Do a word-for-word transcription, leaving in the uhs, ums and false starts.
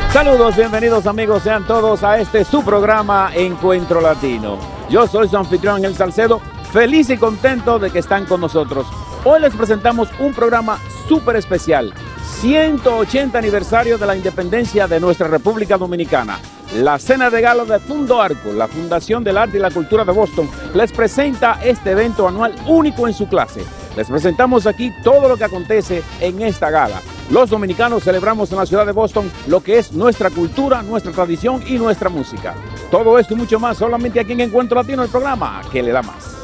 Saludos, bienvenidos amigos, sean todos a este su programa Encuentro Latino. Yo soy su anfitrión Ángel Salcedo, feliz y contento de que están con nosotros. Hoy les presentamos un programa súper especial, ciento ochenta aniversario de la independencia de nuestra República Dominicana. La cena de gala de Fundo Arco, la Fundación del Arte y la Cultura de Boston, les presenta este evento anual único en su clase. Les presentamos aquí todo lo que acontece en esta gala. Los dominicanos celebramos en la ciudad de Boston lo que es nuestra cultura, nuestra tradición y nuestra música. Todo esto y mucho más solamente aquí en Encuentro Latino, el programa que le da más.